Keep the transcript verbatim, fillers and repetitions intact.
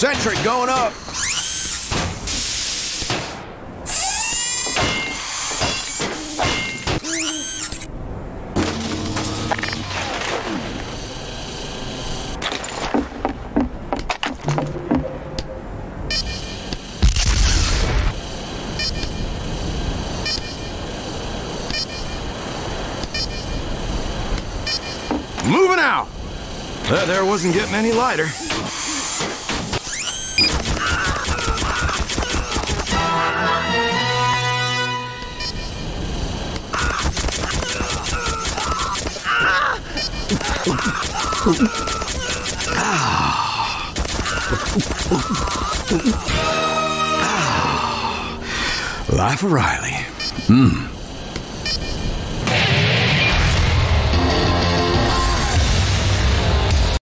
Sentry going up. Moving out. That there wasn't getting any lighter. Life of Riley. Mmm.